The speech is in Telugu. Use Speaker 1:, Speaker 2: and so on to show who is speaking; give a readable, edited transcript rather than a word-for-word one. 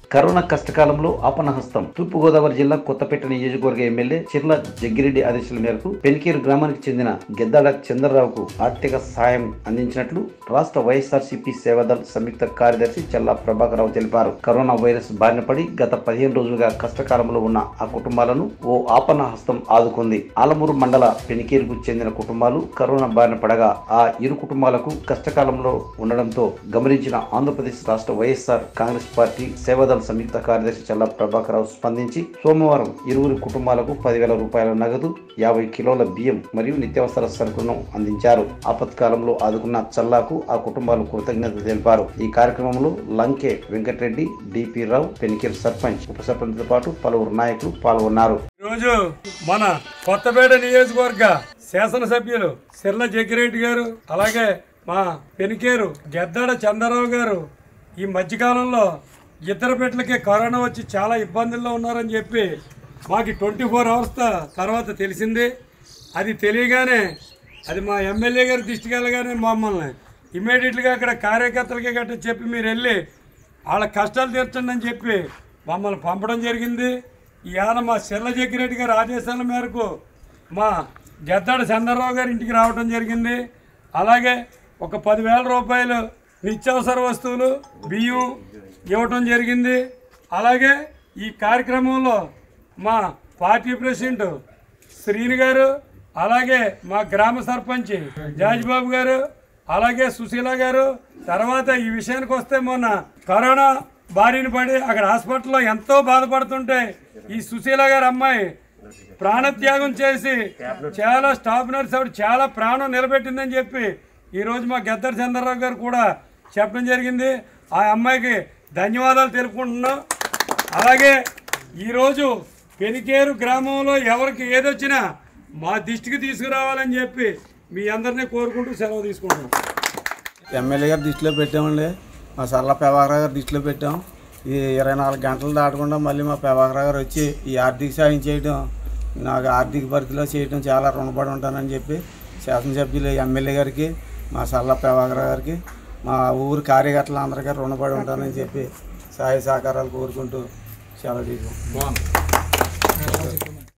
Speaker 1: కరోనా కష్టకాలంలో ఆపన్నహస్తం. తూర్పుగోదావరి జిల్లా కొత్తపేట నియోజకవర్గ ఎమ్మెల్యే చిర్ల జగ్గిరెడ్డి ఆదేశాల మేరకు పెనికేరు గ్రామానికి చెందిన గెద్దాడ చంద్రరావుకు ఆర్థిక సాయం అందించినట్లు రాష్ట్ర వైఎస్ఆర్సీపీ సేవాదళ సంయుక్త కార్యదర్శి చల్లా ప్రభాకరరావు తెలిపారు. కరోనా వైరస్ బారిన పడి గత 15 రోజులుగా కష్టకాలంలో ఉన్న ఆ కుటుంబాలను ఓ ఆపన్నహస్తం ఆదుకుంది. ఆలమూరు మండల పెనికేరుకు చెందిన కుటుంబాలు కరోనా బారిన పడగా ఆ ఇరు కుటుంబాలకు కష్టకాలంలో ఉండడంతో గమనించిన ఆంధ్రప్రదేశ్ రాష్ట్ర వైఎస్ఆర్ కాంగ్రెస్ పార్టీ సేవాదళ సంయుక్త కార్యదర్శి చల్లా ప్రభాకరరావు స్పందించి సోమవారం ఇరువురి కుటుంబాలకు 10,000 రూపాయల నగదు, 50 కిలోల బియ్యం మరియు నిత్యావసర సరుకులను అందించారు. ఆపత్కాలంలో ఆదుకున్న చల్లాకు ఆ కుటుంబాలు కృతజ్ఞతలు తెలిపారు. ఈ కార్యక్రమంలో లంకే వెంకటరెడ్డి, డిపి రావు, పెనికేరు సర్పంచ్, ఉప సర్పంచ్తో పాటు పలువురు నాయకులు పాల్గొన్నారు.
Speaker 2: ఈరోజు మన కొత్తపేట నియోజకవర్గ శాసనసభ్యులు చిర్ల జగ్గిరెడ్డి గారు, అలాగే మా పెనికేరు గెద్దాడ చంద్రరావు గారు ఈ మధ్యకాలంలో ఇద్దరు బిడ్డలకి కరోనా వచ్చి చాలా ఇబ్బందుల్లో ఉన్నారని చెప్పి మాకు 24 అవర్స్ తర్వాత తెలిసింది. అది తెలియగానే అది మా ఎమ్మెల్యే గారి దృష్టికి వెళ్ళగానే మమ్మల్ని ఇమీడియట్గా అక్కడ కార్యకర్తలకి గట్రా చెప్పి మీరు వెళ్ళి వాళ్ళ కష్టాలు తీర్చండి అని చెప్పి మమ్మల్ని పంపడం జరిగింది. ఇవాళ మా చిర్ల జగ్గిరెడ్డి గారి ఆదేశాల మేరకు మా గెద్దాడ చంద్రరావు గారి ఇంటికి రావడం జరిగింది. అలాగే ఒక 10,000 రూపాయలు నిత్యావసర వస్తువులు, బియ్యం ఇవ్వటం జరిగింది. అలాగే ఈ కార్యక్రమంలో మా పార్టీ ప్రెసిడెంట్ శ్రీని గారు, అలాగే మా గ్రామ సర్పంచ్ జాజిబాబు గారు, అలాగే సుశీల గారు, తర్వాత ఈ విషయానికి వస్తే మొన్న కరోనా బారిన పడి అక్కడ హాస్పిటల్లో ఎంతో బాధపడుతుంటే ఈ సుశీల గారి అమ్మాయి ప్రాణత్యాగం చేసి చాలా స్టాఫ్ నర్స్ ఆవిడ చాలా ప్రాణం నిలబెట్టిందని చెప్పి ఈరోజు మా గెద్దాడ చంద్రరావు గారు కూడా చెప్పడం జరిగింది. ఆ అమ్మాయికి ధన్యవాదాలు తెలుపుకుంటున్నాం. అలాగే ఈరోజు పెనికేరు గ్రామంలో ఎవరికి ఏదొచ్చినా మా దృష్టికి తీసుకురావాలని చెప్పి మీ అందరినీ కోరుకుంటూ సెలవు తీసుకుంటున్నాం.
Speaker 3: ఎమ్మెల్యే గారి దృష్టిలో పెట్టామండి, మా చల్లా ప్రభాకరరావు గారి దృష్టిలో పెట్టాం. ఈ 24 గంటలు దాటకుండా మళ్ళీ మా ప్రభాకరరావు గారు వచ్చి ఈ ఆర్థిక సాయం చేయడం, నాకు ఆర్థిక పరిధిలో చేయడం చాలా రుణపడి ఉంటానని చెప్పి శాసనసభ్యులు ఎమ్మెల్యే గారికి, మా చల్లా ప్రభాకరరావు గారికి, మా ఊరు కార్యకర్తలు అందరికీ రుణపడి ఉంటానని చెప్పి సహాయ సహకారాలు కోరుకుంటూ సెలవు తీసుకుంటాం.